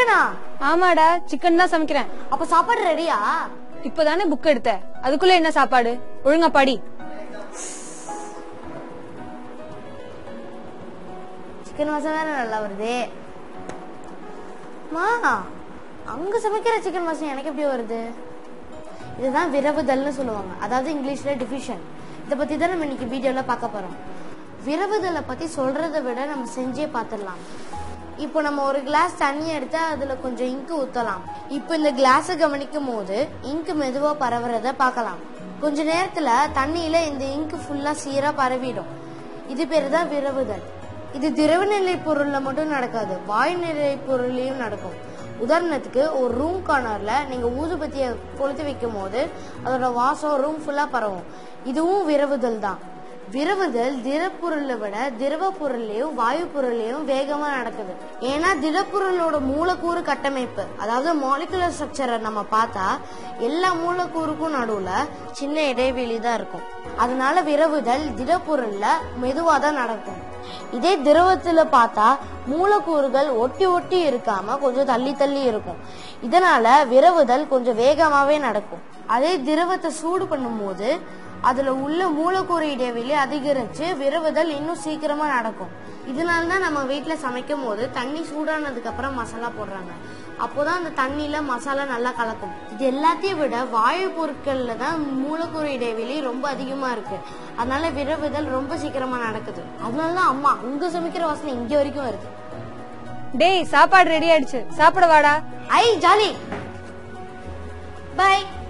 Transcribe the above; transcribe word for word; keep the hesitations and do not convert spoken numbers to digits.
சிக்கனா? ஆமாடா, சிக்கன் தான் சமைக்கிறேன். அப்ப சாப்பாடு ரெடியா? இப்பதானே புக் எடுத்த, அதுக்குள்ள என்ன சாப்பாடு? ஒழுங்கா படி. சிக்கன் வாசம் வேற நல்லா வருது. மா, அங்க சமைக்கிற சிக்கன் வாசம் எனக்கு எப்படி வருது? இதுதான் விரவுதல்னு சொல்லுவாங்க, அதாவது இங்கிலீஷ்ல டிஃபிஷன். இதை பத்தி தான் நம்ம இன்னைக்கு வீடியோல பார்க்க போறோம். விரவுதலை பத்தி சொல்றதை விட நம்ம செஞ்சே பார்த்துடலாம். இப்போ நம்ம ஒரு கிளாஸ் தண்ணி எடுத்து அதுல கொஞ்சம் இங்கு ஊத்தலாம். இப்போ இந்த கிளாஸை கவனிக்கும் போது இங்கு மெதுவா பரவுறத பார்க்கலாம். கொஞ்ச நேரத்துல தண்ணியில இந்த இங்கு ஃபுல்லா சீரா பரவிடும். இது பேரு தான் விரவுதல். இது திரவநிலை பொருள்ல மட்டும் நடக்காது, வாயுநிலை பொருளையும் நடக்கும். உதாரணத்துக்கு ஒரு ரூம் கார்னர்ல நீங்க ஊதுபத்திய கொளுத்தி வைக்கும் போது அதோட வாசம் ரூம் ஃபுல்லா பரவும். இதுவும் விரவுதல் தான். விரவுதல் திடப்பொருளை விட திரவ பொருளையும் வாயு பொருளையும் வேகமா நடக்குது. ஏன்னா திடப்பொருளோட மூலக்கூறு கட்டமைப்பு, அதாவது மாலிகுலர் ஸ்ட்ரக்சரை நம்ம பார்த்தா எல்லா மூலக்கூறுக்கும் நடுவுல சின்ன இடைவெளி தான் இருக்கும். அதனால விரவுதல் திடப்பொருள்ல மெதுவா தான் நடக்கும். இதே திரவத்துல பார்த்தா மூலக்கூறுகள் ஒட்டி ஒட்டி இருக்காம கொஞ்சம் தள்ளி தள்ளி இருக்கும். இதனால விரவுதல் கொஞ்சம் வேகமாவே நடக்கும். அதே திரவத்தை சூடு பண்ணும் போது அதுல உள்ள மூலக்கூறு இடைவெளி அதிகரிச்சு விரவுதல் இன்னும் சீக்கிரமா நடக்கும். இதனாலதான் நம்ம வீட்டுல சமைக்கும் போது தண்ணி சூடானதுக்கு அப்புறம் மசாலா போடுறாங்க. அப்போதான் அந்த தண்ணியில மசாலா நல்லா கலக்கும். இது எல்லாத்தையும் விட வாயு பொருட்கள்ல தான் மூலக்கூறு இடைவெளி ரொம்ப அதிகமா இருக்கு. அதனால விரவுதல் ரொம்ப சீக்கிரமா நடக்குது. அதனாலதான் அம்மா அங்க சமைக்கிற வாசனை இங்க வரைக்கும் வருது. டேய், சாப்பாடு ரெடி ஆயிடுச்சு, சாப்பிட வாடா. ஐ ஜாலி, பை.